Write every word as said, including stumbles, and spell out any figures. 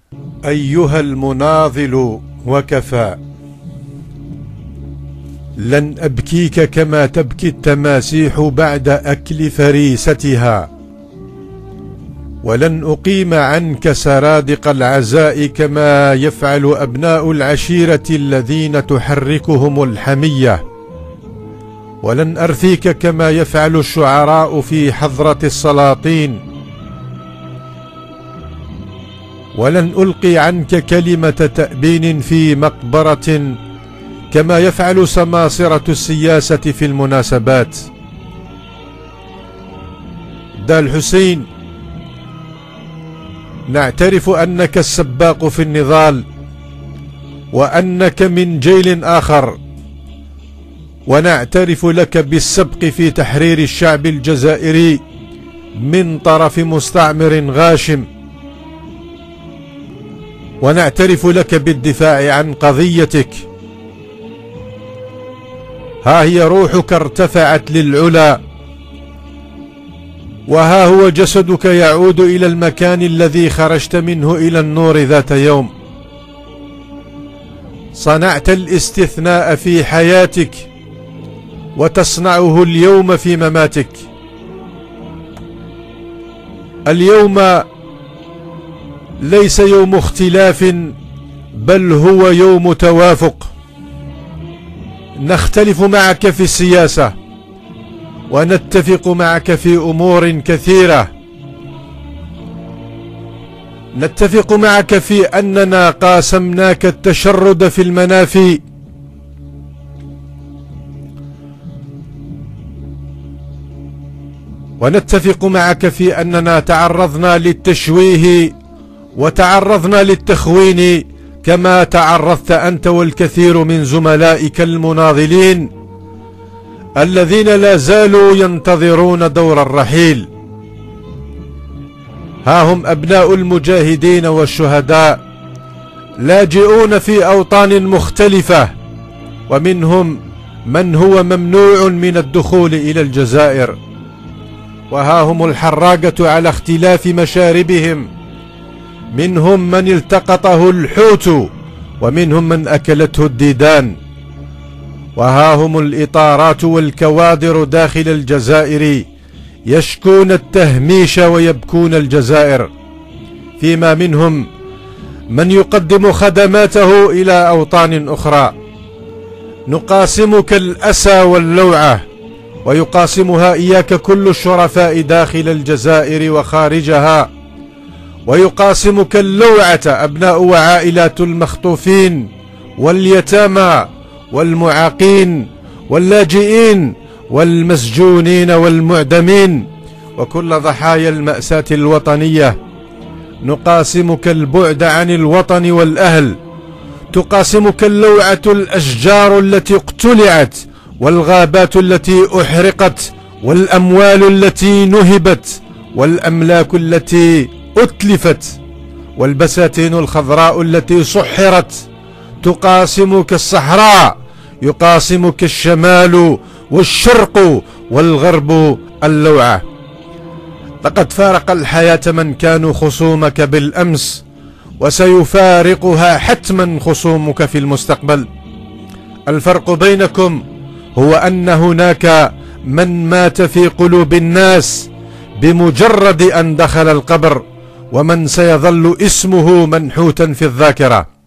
أيها المناضل وكفى، لن أبكيك كما تبكي التماسيح بعد أكل فريستها، ولن أقيم عنك سرادق العزاء كما يفعل أبناء العشيرة الذين تحركهم الحمية، ولن أرثيك كما يفعل الشعراء في حضرة السلاطين، ولن ألقي عنك كلمة تأبين في مقبرة كما يفعل سماسرة السياسة في المناسبات. دا الحسين، نعترف أنك السباق في النضال، وأنك من جيل آخر، ونعترف لك بالسبق في تحرير الشعب الجزائري من طرف مستعمر غاشم، ونعترف لك بالدفاع عن قضيتك. ها هي روحك ارتفعت للعلا، وها هو جسدك يعود إلى المكان الذي خرجت منه إلى النور ذات يوم. صنعت الاستثناء في حياتك، وتصنعه اليوم في مماتك. اليوم ليس يوم اختلاف، بل هو يوم توافق. نختلف معك في السياسة، ونتفق معك في أمور كثيرة. نتفق معك في أننا قاسمناك التشرد في المنافي، ونتفق معك في أننا تعرضنا للتشويه وتعرضنا للتخوين كما تعرضت أنت والكثير من زملائك المناضلين الذين لا زالوا ينتظرون دور الرحيل. ها هم أبناء المجاهدين والشهداء لاجئون في أوطان مختلفة، ومنهم من هو ممنوع من الدخول إلى الجزائر، وها هم الحراقة على اختلاف مشاربهم، منهم من التقطه الحوت، ومنهم من أكلته الديدان، وها هم الإطارات والكوادر داخل الجزائر يشكون التهميش ويبكون الجزائر، فيما منهم من يقدم خدماته إلى أوطان أخرى. نقاسمك الأسى واللوعة، ويقاسمها إياك كل الشرفاء داخل الجزائر وخارجها، ويقاسمك اللوعة أبناء وعائلات المخطوفين واليتامى والمعاقين واللاجئين والمسجونين والمعدمين وكل ضحايا المأساة الوطنية. نقاسمك البعد عن الوطن والأهل، تقاسمك اللوعة الأشجار التي اقتلعت، والغابات التي أحرقت، والأموال التي نهبت، والأملاك التي أتلفت، والبساتين الخضراء التي سحرت. تقاسمك الصحراء، يقاسمك الشمال والشرق والغرب اللوعة. لقد فارق الحياة من كانوا خصومك بالأمس، وسيفارقها حتما خصومك في المستقبل. الفرق بينكم هو أن هناك من مات في قلوب الناس بمجرد أن دخل القبر، ومن سيظل اسمه منحوتا في الذاكرة.